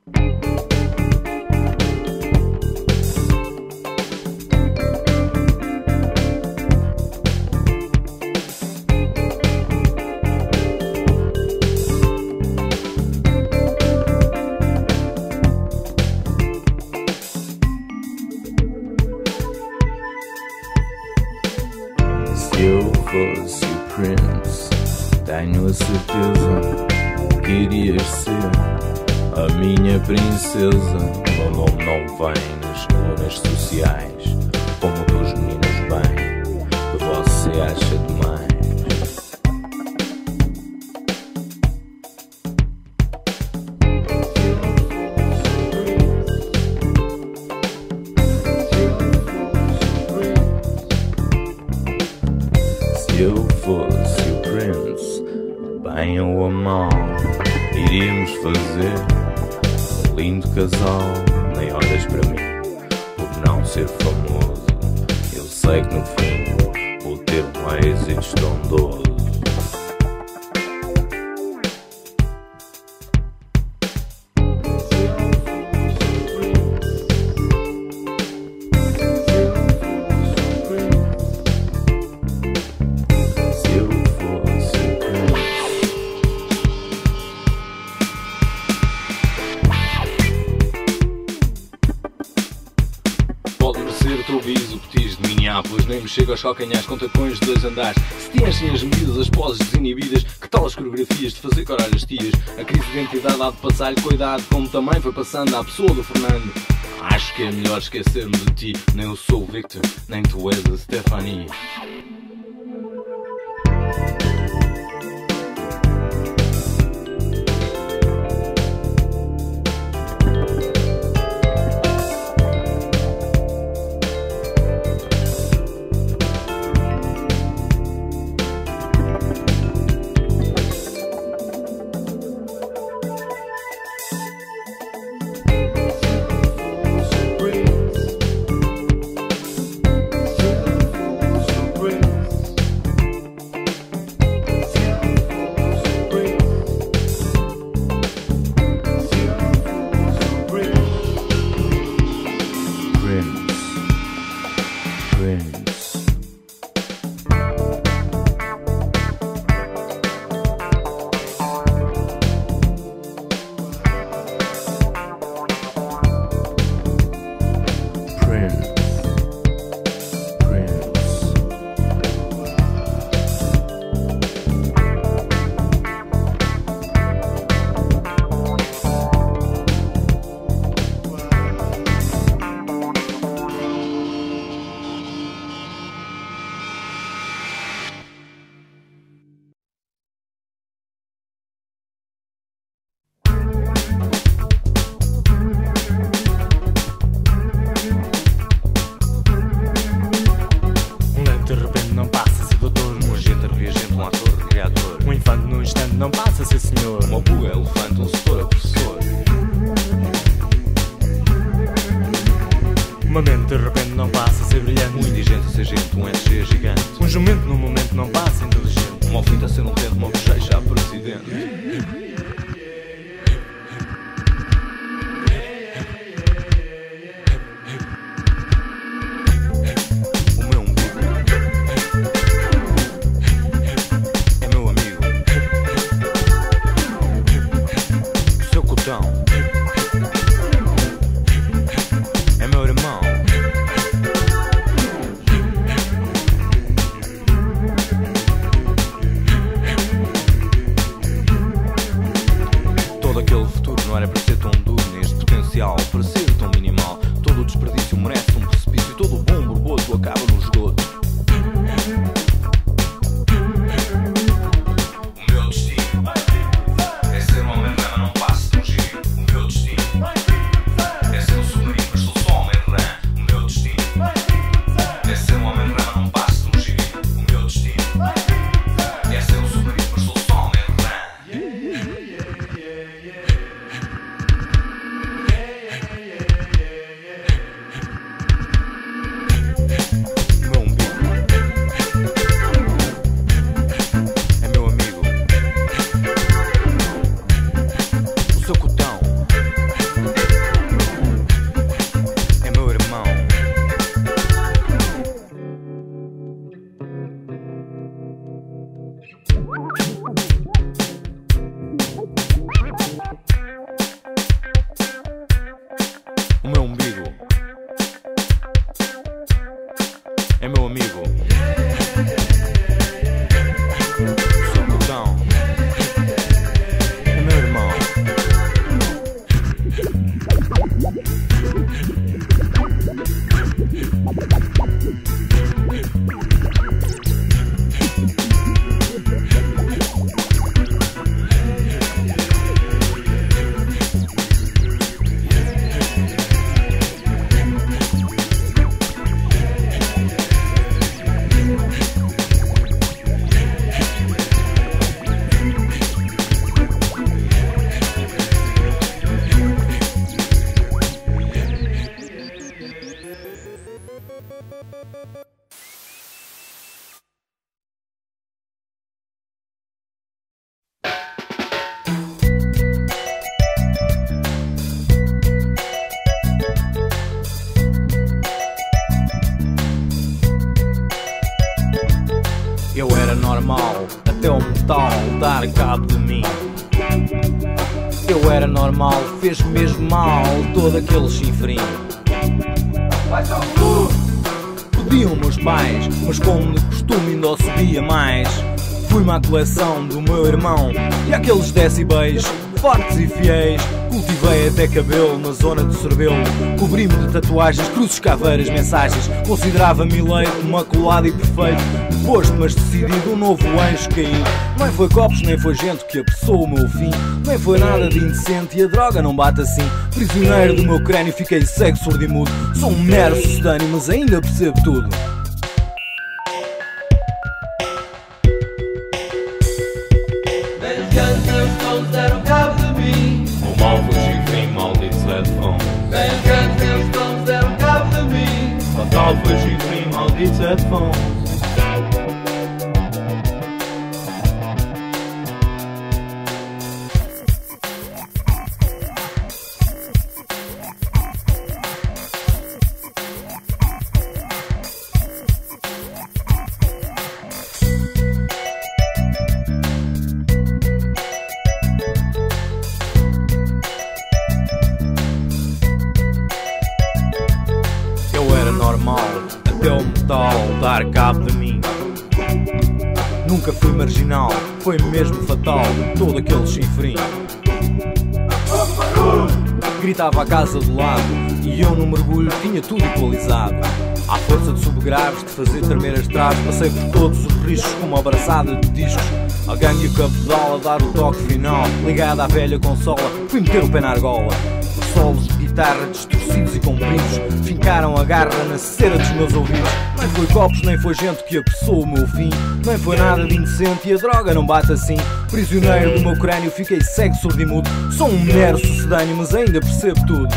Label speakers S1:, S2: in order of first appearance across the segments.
S1: Se eu fosse o Prince, tenho a certeza que irias ser a minha princesa. Meu nome não vem nas colunas sociais, como o dos meninos bem, que você acha demais. Se eu fosse o Prince, bem ou a mal, iríamos fazer um lindo casal. Nem olhas para mim por não ser famoso, eu sei que no fim vou ter um êxito estrondoso.
S2: Pode merecer o teu biso, petis de Minneapolis. Nem me chego aos calcanhares com tacões de 2 andares. Se te enchem as medidas, as poses desinibidas, que tal as coreografias de fazer corar as tias? A crise de identidade há de passar-lhe com a idade, como também foi passando à pessoa do Fernando. Acho que é melhor esquecer-me de ti. Nem eu sou o Victor, nem tu és a Stephanie.
S3: Não passa a ser senhor.
S2: Uma buga, elefante, um setor, a professor.
S3: Uma mente de repente não passa a ser brilhante.
S2: Um indigente a ser gente, um SG gigante.
S3: Um jumento no momento não passa inteligente.
S2: Uma alfita a ser um tento, uma bochecha a presidente.
S1: É meu irmão. Todo aquele futuro não era para ser tão duro, neste potencial para ser tão minimal. Todo o desperdício merece um precipício, todo o bom borboto acaba no esgoto. O meu destino é ser um homem de rama, não passo tão giro. O meu destino é ser um submarino, mas sou só um homem de rã. O meu destino é ser um homem de rama, não passo tão giro. O meu destino é ser um submarino, mas sou só um homem de rã.
S3: é meu amigo. Sou botão, é meu irmão.
S2: Eu era normal, até o metal dar cabo de mim. Eu era normal, fez mesmo mal todo aquele chifrinho. Pediam meus pais, mas como de costume ainda o subia mais. Fui-me à coleção do meu irmão e aqueles decibéis fortes e fiéis. Cultivei até cabelo na zona do cerebelo. Cobri-me de tatuagens, cruzes, caveiras, mensagens. Considerava-me eleito, maculado e perfeito. Depois mas decidido, um novo anjo cair. Nem foi copos, nem foi gente que apressou o meu fim. Nem foi nada de indecente e a droga não bate assim. Prisioneiro do meu crânio, fiquei cego, surdo e mudo. Sou um mero sucedâneo, mas ainda percebo tudo.
S4: Todos deram cabo de mim.
S1: O mal foi chifrinho, malditos headphones.
S4: Bem os grandes todos deram cabo de mim.
S1: Fatal foi chifrinho, malditos headphones.
S2: Normal, até o metal dar cabo de mim. Nunca fui marginal, foi mesmo fatal todo aquele chifrinho. Gritava à casa do lado e eu no mergulho tinha tudo equalizado. À força de subgraves, de fazer tremer as traves, passei por todos os riscos com uma abraçada de discos. A gangue e o cabedal a dar o toque final. Ligado à velha consola, fui meter o pé na argola. Os solos de guitarra distorcidos e compridos fincaram a garra na cera dos meus ouvidos. Nem foi copos, nem foi gente que apressou o meu fim. Nem foi nada de indecente e a droga não bate assim. Prisioneiro do meu crânio, fiquei cego, surdo e mudo. Sou um mero sucedâneo, mas ainda percebo tudo.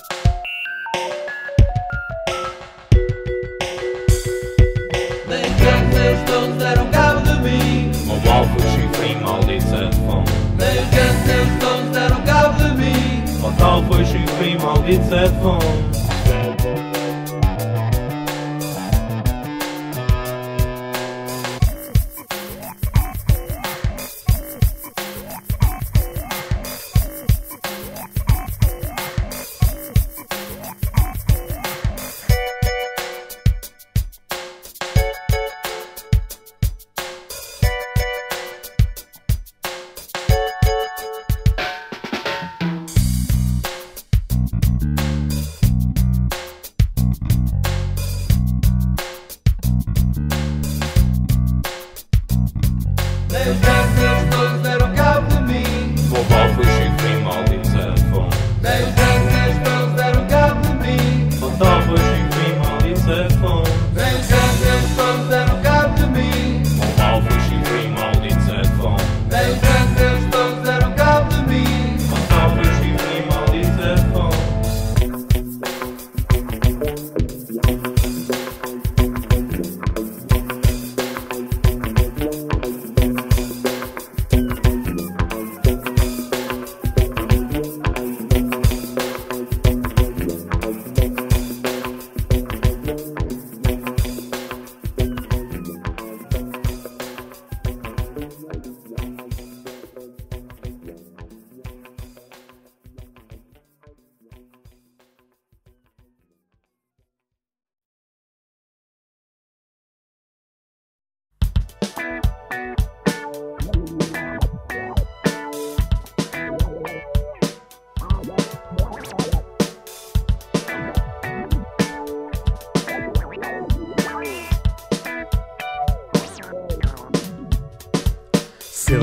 S4: Todos deram cabo de mim.
S1: O mal foi chifrinho, malditos headphones.
S4: Bem os grandes todos deram cabo de mim.
S1: Fatal foi chifrinho, malditos headphones.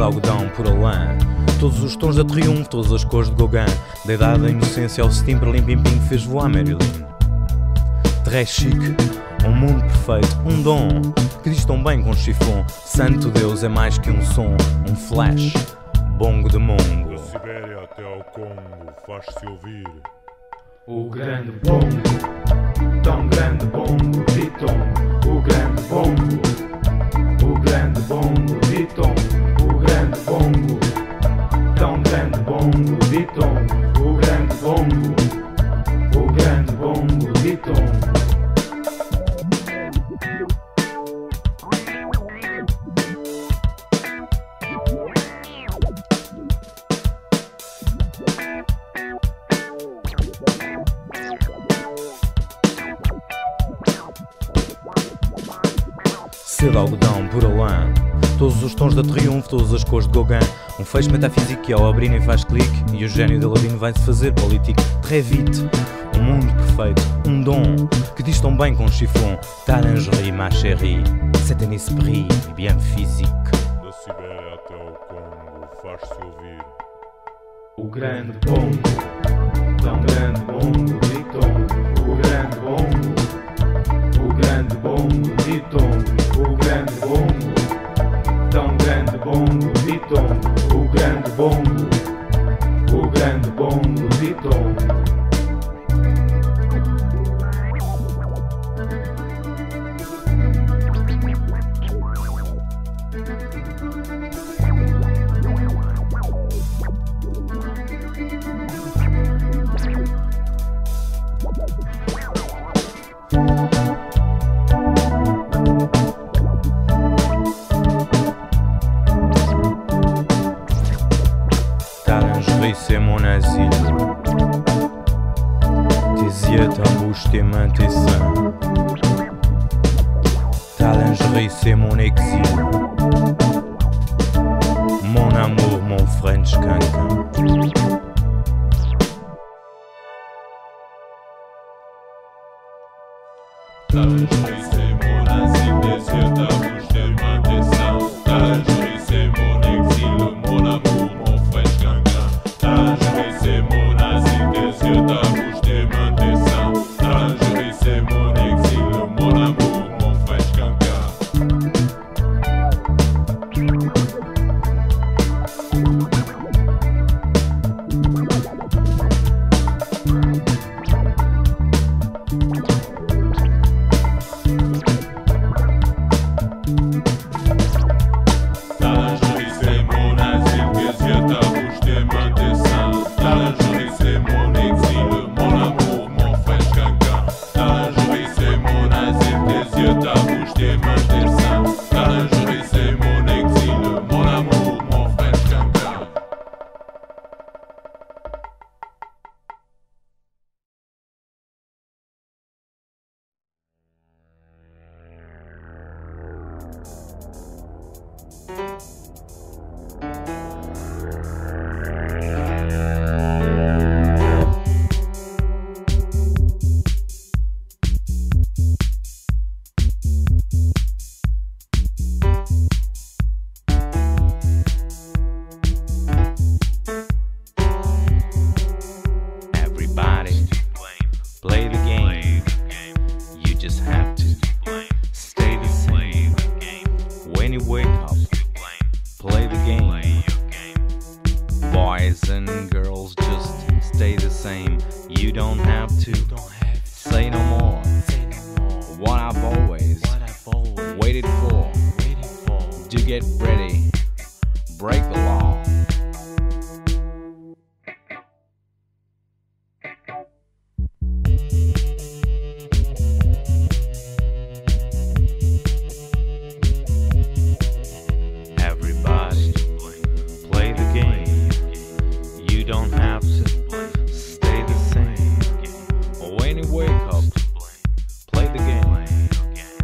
S3: de algodão por Alain. Todos os tons da triunfo, todas as cores de Gauguin. Da idade da inocência ao steam, para limpim-pim fez voar Marilyn. Très chique, um mundo perfeito, um dom que diz tão bem com chifon. Santo Deus é mais que um som, um flash, bongo de mongo.
S5: Da Sibéria até ao Congo faz-se ouvir
S6: o grande bongo, tão grande bongo de tom. O grande bongo, o grande bongo de tom. O grande bongo, tão grande bongo de tom. O grande bongo, o grande bongo de tom.
S3: De algodão por Alain. Todos os tons da triunfo, todas as cores de Gauguin. Um fecho metafísico que ao abrir nem faz clique. E o gênio de Aladino vai-se fazer político. Très vite, um mundo perfeito, um dom que diz tão bem com chiffon. Ta lingerie, ma chérie, c'est un esprit bien physique.
S5: Da Sibéria até ao Congo faz-se ouvir
S6: o grande bongo, tão grande bongo de tom. O grande bongo, o grande bongo de tom. O grande bongo, tão grande bongo de tom. O grande bongo, o grande bongo de tom.
S3: C'est mon asile. Tes yeux, ta bouche, tes mains, tes seins. Ta lingerie, c'est mon exil. Mon amour, mon French quinquin.
S5: Ta lingerie c'est mon asile, tes yeux, ta bouche, tes mains, tes seins. Ta lingerie c'est mon exil, mon amour, mon French quinquin. Ta lingerie c'est mon asile, tes yeux, ta bouche, tes mains, tes seins. Ta lingerie c'est mon exil, mon amour, mon French quinquin.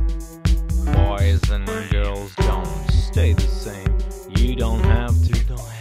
S3: Boys and girls don't stay the same. You don't have to.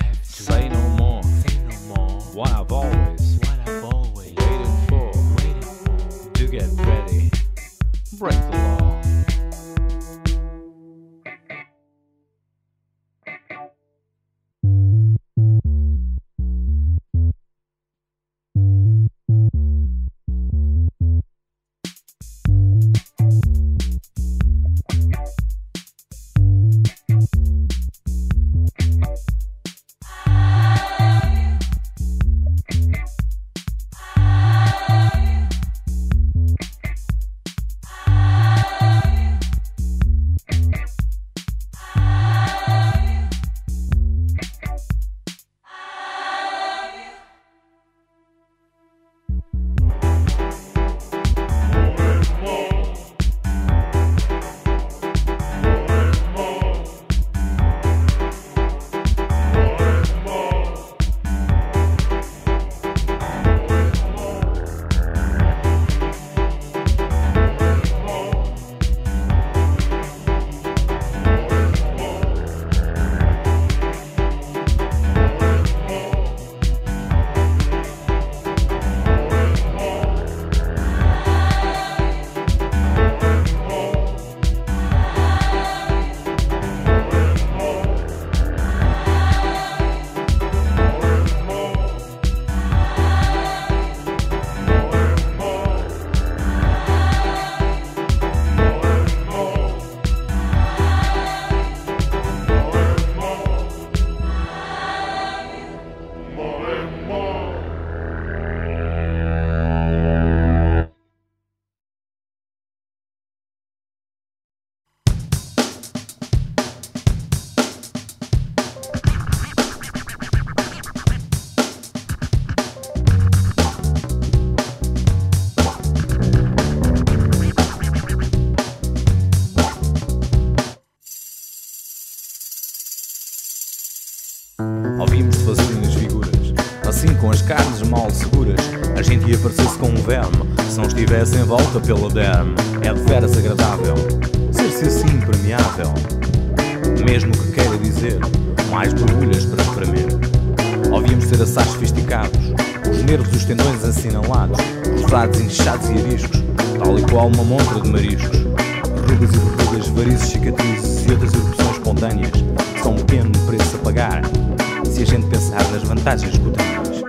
S3: que aparecesse com um verme, se não estivesse em volta pela derme. É de veras agradável ser-se assim permeável, mesmo que queira dizer mais borbulhas para espremer. Ouvíamos ser assaz sofisticados, os nervos e os tendões assinalados, rosados, inchados e ariscos, tal e qual uma montra de mariscos. Rugas e verrugas, varizes, cicatrizes e outras erupções espontâneas, são um pequeno preço a pagar, se a gente pensar nas vantagens cutâneas.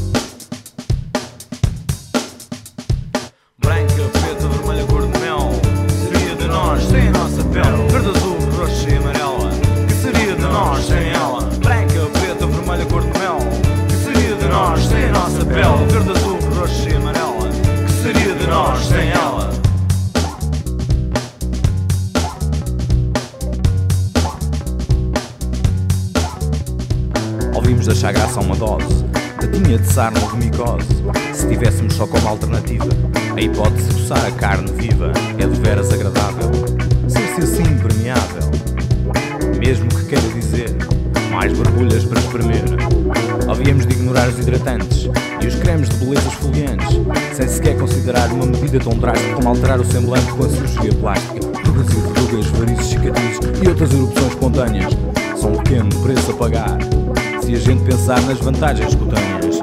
S3: Branca, preta, vermelha, cor de mel, seria de nós sem a nossa pele. Verde, azul, roxa e amarela, que seria de nós sem ela. Branca, preta, vermelha, cor de mel, que seria de nós sem a nossa pele. Verde, azul, roxa e amarela, que seria de nós sem ela. Ouvimos achar graça a uma dose tatinha de sarna ou de micose, se tivéssemos só como alternativa a hipótese de coçar a carne viva. É de veras agradável ser-se assim permeável, mesmo que queira dizer mais borbulhas para espremer. Havíamos de ignorar os hidratantes e os cremes de beleza esfoliantes, sem sequer considerar uma medida tão drástica como alterar o semblante com a cirurgia plástica. Rugas e verrugas, varizes, cicatrizes e outras erupções espontâneas, são um pequeno preço a pagar, se a gente pensar nas vantagens cutâneas.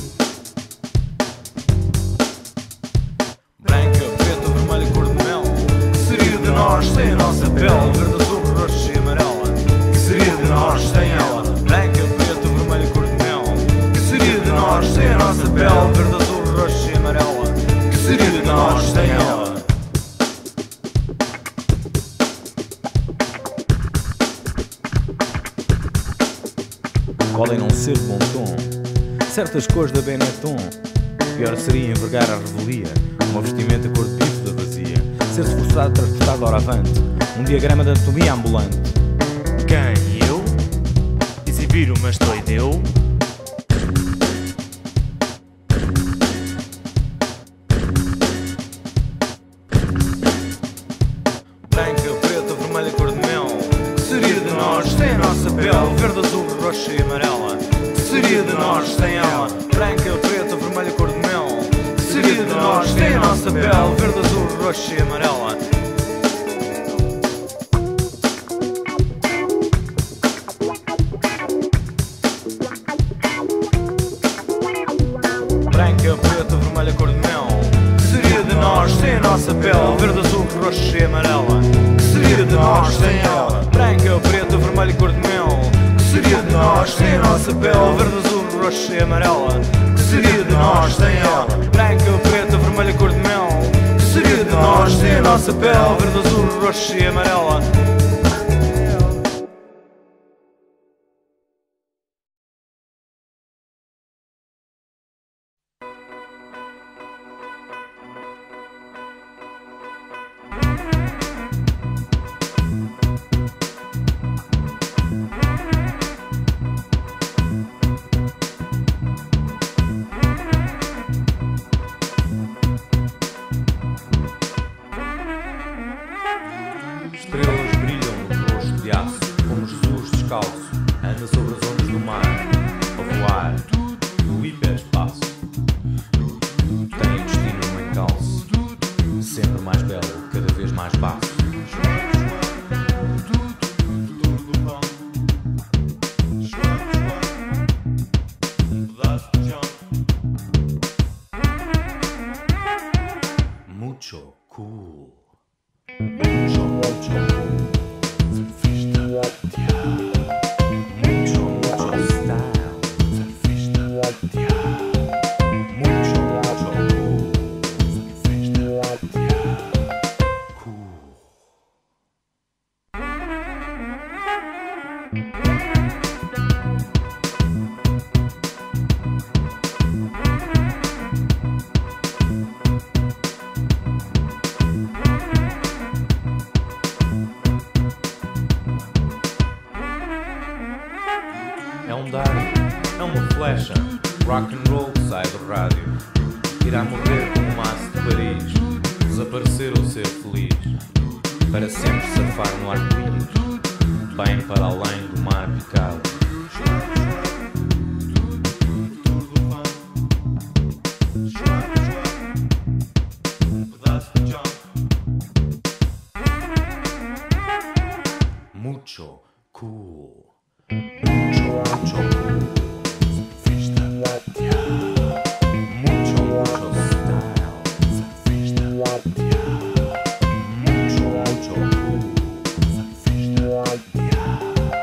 S3: Branca, preta, vermelha, cor de mel, que seria de nós sem a nossa pele. Verde, azul, roxa e amarela, que seria de nós sem ela. Branca, preta, vermelha, cor de mel, que seria de nós sem a nossa pele. Verde, azul, roxa e amarela, que seria de nós sem ela. Podem não ser de bom tom certas cores da Benetton. Pior seria envergar a revelia uma vestimenta cor de bife da vazia, ser-se forçado a transportar de hora avante um diagrama de anatomia ambulante.
S7: Quem? Eu? Exibir uma estoideu?
S3: Branca, preta, vermelha, cor de mel, que seria de nós sem a nossa pele. Verde, azul, roxa e amarela, que seria de nós sem ela. Branca, preta, vermelha, cor de mel, que seria de nós sem a nossa pele. Verde, azul, roxa e amarela. Branca, preta, vermelha, cor de mel, que seria de nós sem a nossa pele. Verde, azul, roxa e amarela, que seria de nós sem ela. Branca, preta, vermelha, cor de mel, que seria de nós sem a nossa pele. Verde, azul, roxa e amarela, que seria de nós sem ela. Branca, preta, vermelha, cor de mel, que seria de nós sem a nossa pele. Verde, azul, roxa e amarela. Estrelas brilham no rosto de aço, como Jesus descalço, anda sobre as ondas do mar, a voar no hiperespaço. Tem o destino em calço, sempre mais belo, cada vez mais baço. Mucho cool. Mucho, mucho cool. Surfista, mucho, mucho style. Surfista, mucho, mucho cool. Surfista, cool. É um dardo, é uma flecha, rock and roll que sai do rádio. Irá morrer como um maço de Paris, desaparecer ou ser feliz, para sempre surfar no arco-íris, bem para além do mar picado. Mucho cool. Mucho cool. Surfista. Yeah. Mucho style. Surfista. Yeah. Mucho cool. Surfista. Yeah.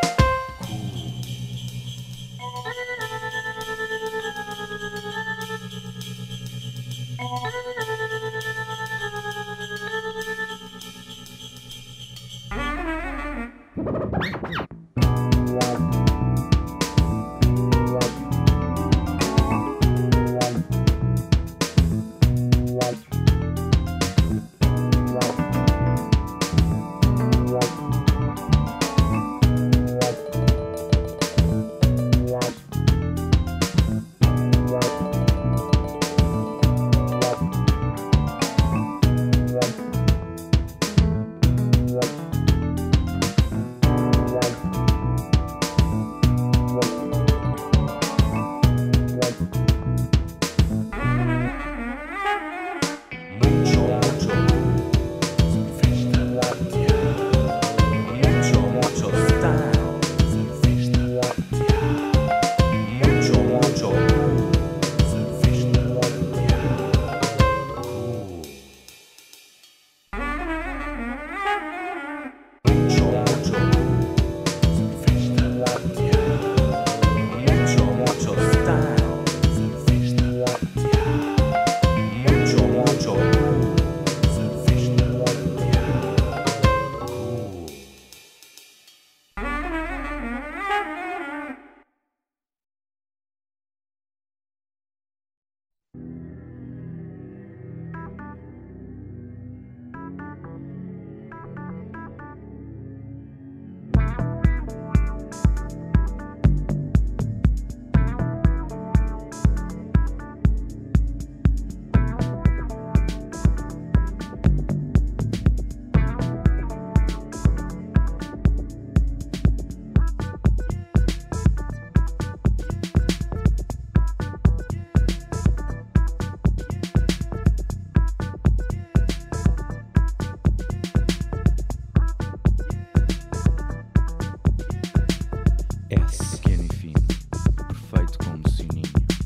S3: S, pequeno e fino, perfeito como sininho.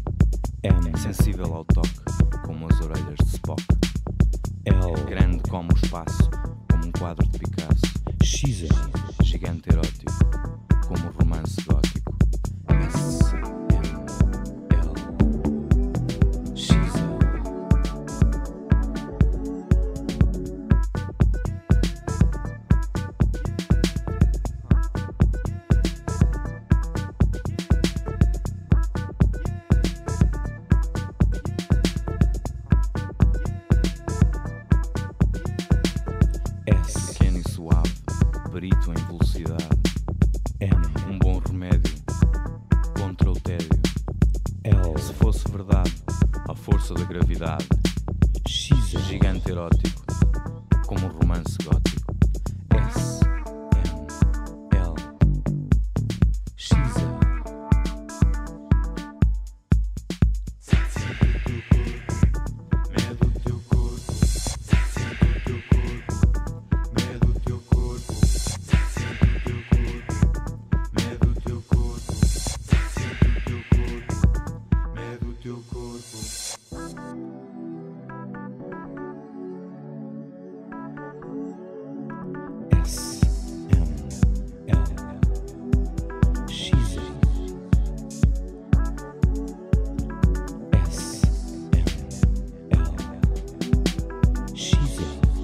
S3: M, sensível ao toque, como as orelhas de Spock. L, grande como o espaço, como um quadro de Picasso. X, gigante erótico, como um romance gótico. S, M, L, X, S, pequeno e suave, perito em velocidade. M, um bom remédio contra o tédio. L, se fosse verdade, a força da gravidade. X, gigante erótico, como um romance gótico. S, M, L, X, S, M, L, X, S, M, L, X,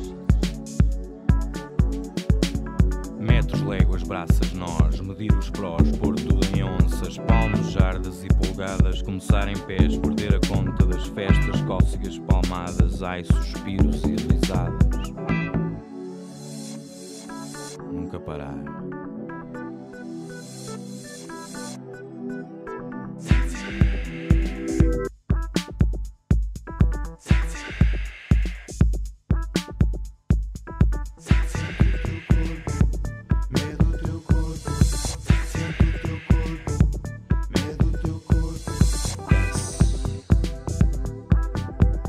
S3: metros, léguas, braças, nós, medir os prós, pôr tudo em onças, palmos, jardas e polgadas, começar em pés, perder a conta das festas, cócegas, palmadas, ai, suspiros e risadas. Nunca parar. S,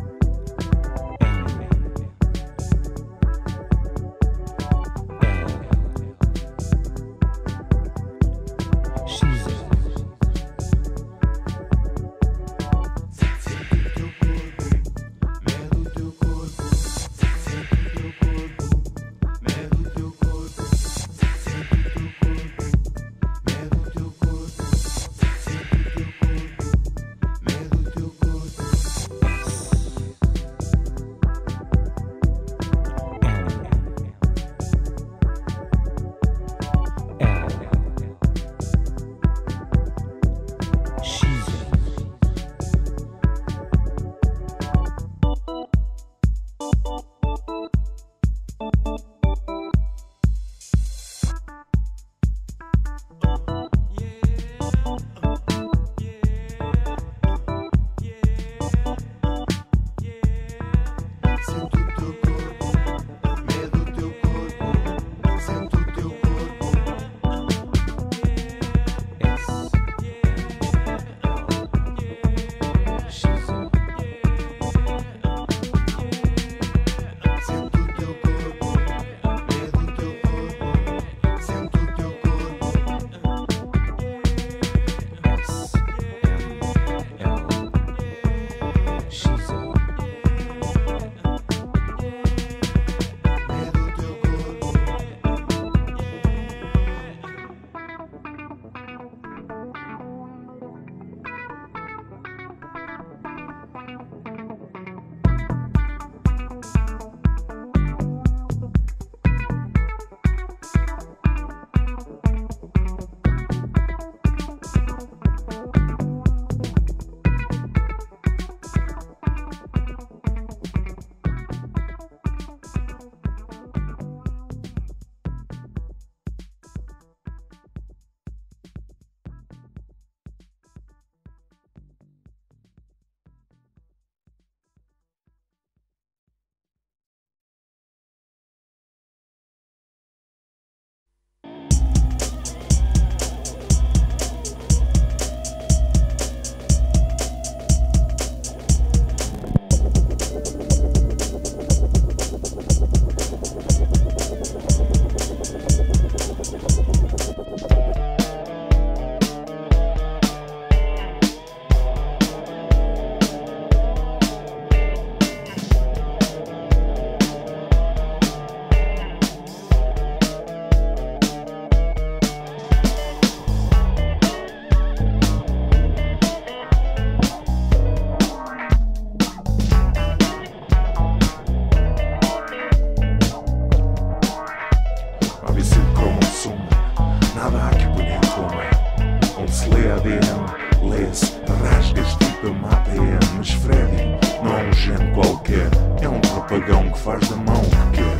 S8: faz da mão o que quer.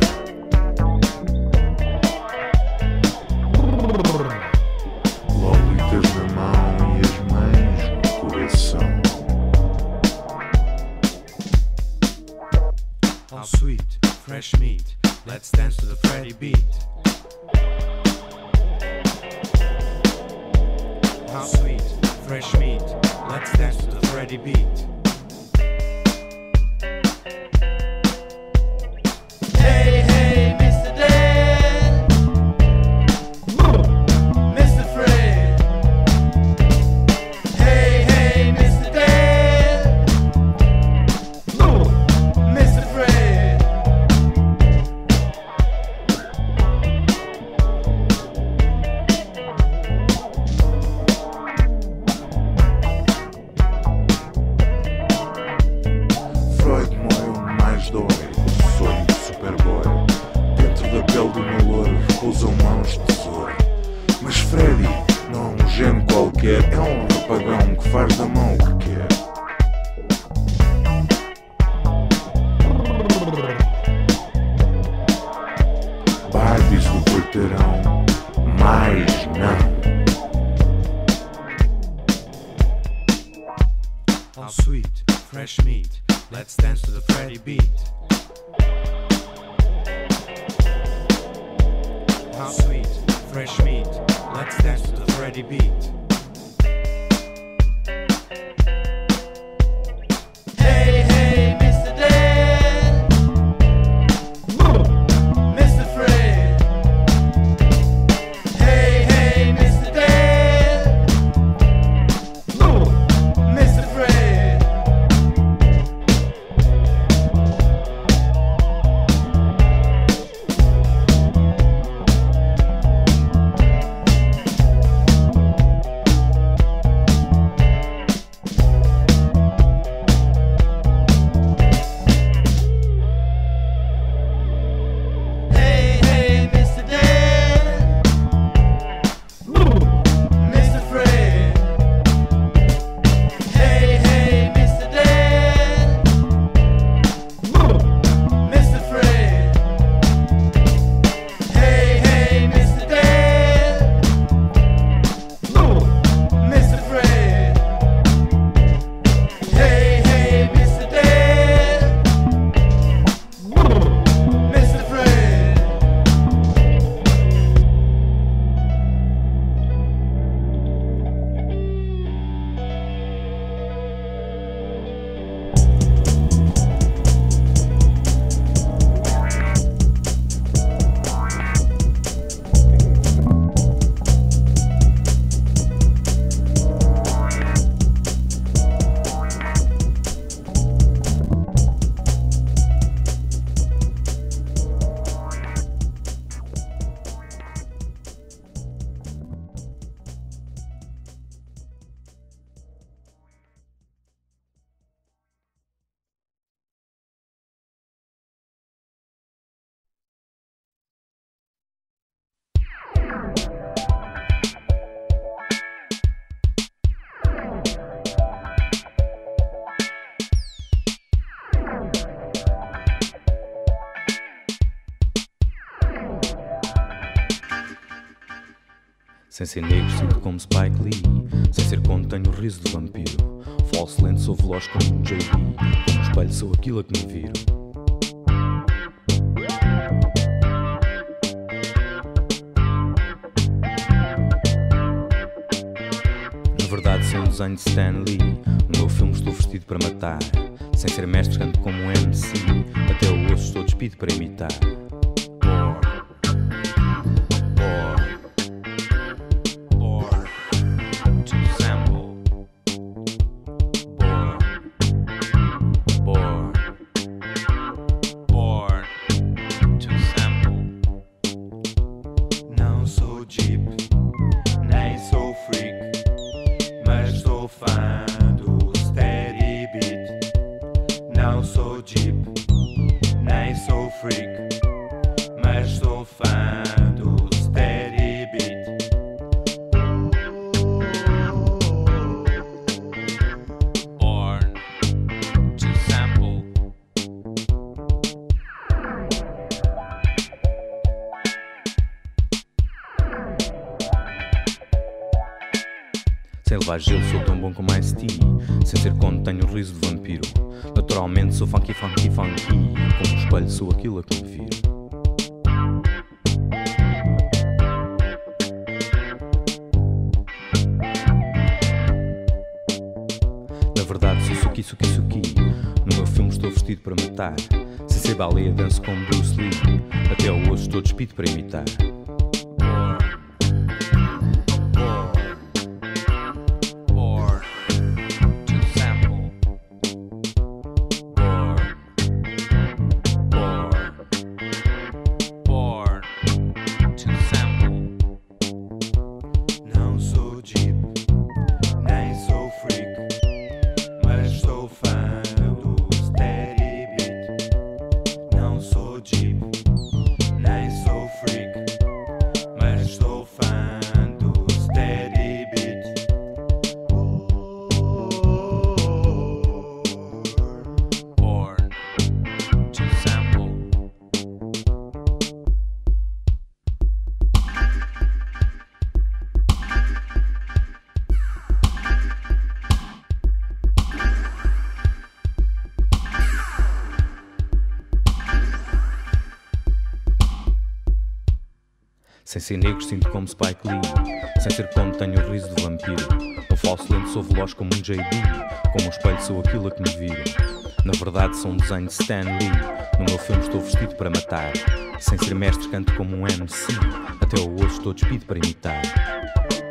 S8: Lolitas na mão e as mães no coração.
S9: How sweet, fresh meat. Let's dance to the Freddy beat. How sweet, fresh meat. Let's dance to the Freddy beat.
S4: Hey, hey, Mr. Dan, Mr. Fred. Hey, hey, Mr. Dan, Mr. Fred.
S8: Freud morreu mais dói, sonho de superboy. Dentro da pele do meu louro repousam mãos de tesoura. Mas Freddy não é um gênio qualquer, é um rapagão que faz da mão o que quer. Barbies do porteirão, mais não.
S9: How sweet, fresh meat. Let's dance to the Freddy beat. How sweet, fresh meat. Let's dance to the Freddy beat.
S4: Hey, hey, Mr. Dan, Mr. Fred. Hey, hey, Mr. Dan, Mr. Fred. Hey, hey, Mr. Dan, Mr. Fred. Hey, hey, Mr. Dan, Mr. Fred. Hey, hey, Mr. Dan, Mr. Fred. Hey, hey, Mr. Dan, Mr. Fred.
S3: Sem ser negro, sinto como Spike Lee. Sem ser conto, tenho o riso do vampiro. Falso lento, sou veloz como um JB. Como espelho, sou aquilo a que me viro. Na verdade, sou um desenho de Stan Lee. No meu filme estou vestido para matar. Sem ser mestre, canto como um MC. Até o osso estou despido para imitar.
S9: Não sou Jeep, nem sou freak, mas sou fã do Steady Beat. Não sou Jeep, nem sou freak, mas sou fã do Steady Beat. Born to sample.
S3: Sem levar gelo sou tão bom como Ice-T. Sem ser conto tenho o riso de vampiro. Naturalmente sou funky, funky, funky. Como um espelho sou aquilo a que me viro. Na verdade sou suki, suki, suki. No meu filme estou vestido para matar. Sem ser baleia danço como Bruce Lee. Até ao osso estou despido para imitar. Sem ser negro sinto como Spike Lee. Sem ser conto tenho o riso de vampiro. Um falso lento sou veloz como um JD. Como um espelho sou aquilo a que me viro. Na verdade sou um desenho de Stan Lee. No meu filme estou vestido para matar. Sem ser mestre canto como um MC. Até ao osso estou despido para imitar.